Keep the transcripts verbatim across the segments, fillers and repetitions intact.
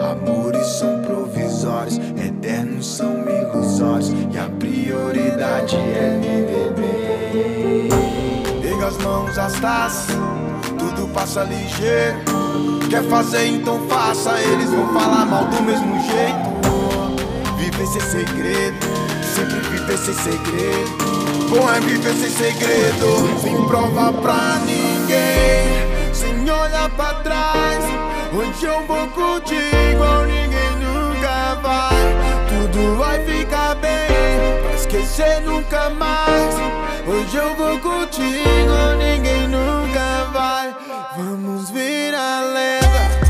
Amores são provisórios, eternos são ilusórios, e a prioridade é viver bem. Pega as mãos, as taças, tudo passa ligeiro. Quer fazer, então faça, eles vão falar mal do mesmo jeito. Viver sem segredo, sempre viver sem segredo. Bom é viver sem segredo, sem prova pra ninguém, sem olhar pra trás. Hoje eu vou curtir igual ninguém nunca vai. Tudo vai ficar bem, pra esquecer nunca mais. Hoje eu vou curtir igual ninguém nunca vai. Vamos virar lenda.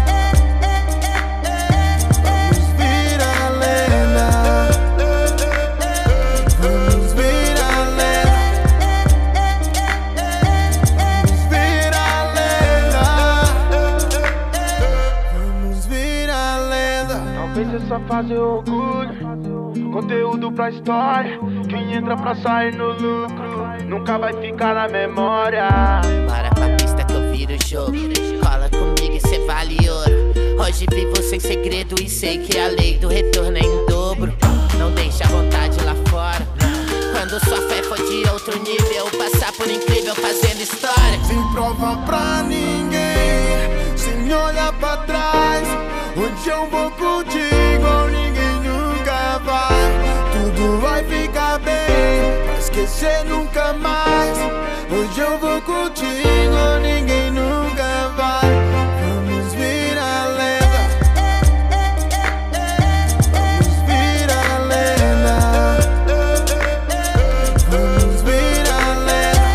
Vamos virar lenda. Vamos virar lenda. Vamos virar lenda. Vamos virar lenda. Talvez essa fase é orgulho, conteúdo pra história. Quem entra pra sair no lucro nunca vai ficar na memória. Bora pra pista que eu viro o jogo. Cola comigo e cê vale ouro. Hoje vivo sem segredo e sei que a lei do retorno é em dobro. Não deixa a vontade lá fora. Quando sua fé for de outro nível, passar por incrível fazendo história. Sem prova pra ninguém, sem olhar pra trás. Hoje eu vou curtir igual ninguém nunca vai. Tudo vai ficar bem, pra esquecer nunca mais. Hoje eu vou curtir igual ninguém nunca vai. Vamos virar lenda. Vamos virar lenda. Vamos virar lenda.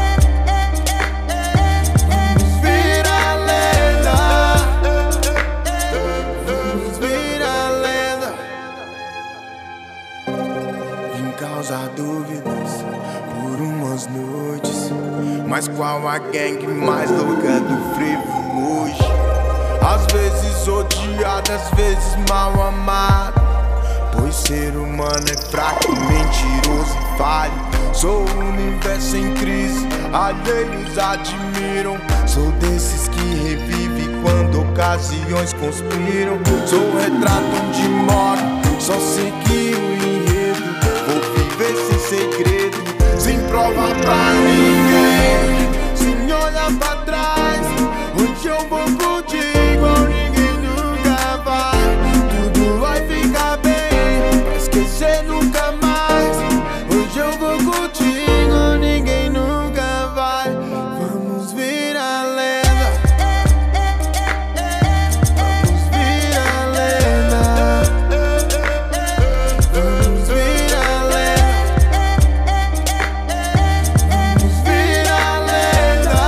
Vamos virar lenda. Vamos virar lenda. Vim causar dúvidas por umas noites, mas qual a gangue mais louca do frevo hoje? Às vezes odiado, às vezes mal amado, pois ser humano é fraco, mentiroso e falho. Sou o universo em crise, alheios admiram. Sou desses que revive quando ocasiões conspiram. Sou o retrato onde moro, só segui o enredo. Vou viver sem segredo, sem prova pra ninguém, sem olhar pra trás. Hoje eu vou curtir igual ninguém nunca vai. Tudo vai ficar bem, pra esquecer nunca mais. Hoje eu vou curtir igual ninguém nunca vai. Vamos virar lenda. Vamos virar lenda. Vamos virar lenda. Vamos virar lenda.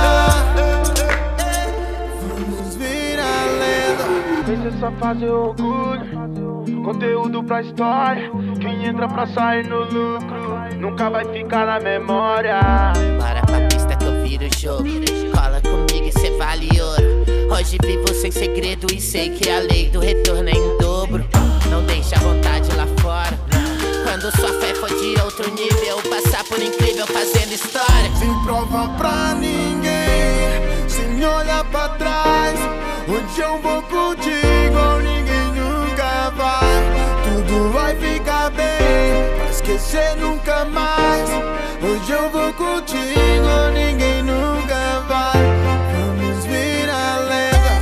Vamos virar lenda. Talvez essa fase é orgulho, conteúdo pra história. Quem entra pra sair no lucro nunca vai ficar na memória. Bora pra pista que eu viro o jogo. Cola comigo e cê vale ouro. Hoje vivo sem segredo e sei que a lei do retorno é em dobro. Não deixa a vontade lá fora. Quando sua fé for de outro nível, passar por incrível fazendo história. Sem prova pra ninguém, sem olhar pra trás. Hoje eu vou curtir igual ninguém nunca vai. Tudo vai ficar bem, pra esquecer nunca mais. Hoje eu vou curtir igual ninguém nunca vai. Vamos virar lenda.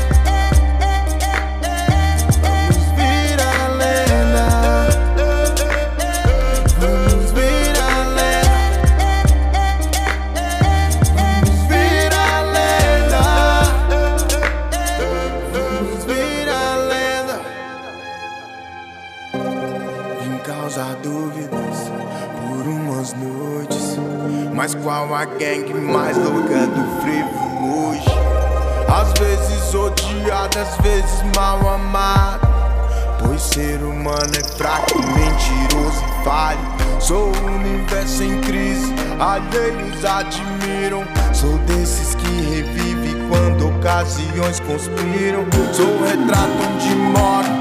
Vamos virar lenda. Vamos virar lenda. Vamos virar lenda. Vamos virar lenda. Vim causar dúvidas por umas noites, mas qual a gangue mais louca do frevo hoje? Às vezes odiado, às vezes mal amado, pois ser humano é fraco, mentiroso e falho. Sou o universo em crise, alheios admiram. Sou desses que revive quando ocasiões conspiram. Sou o retrato onde moro,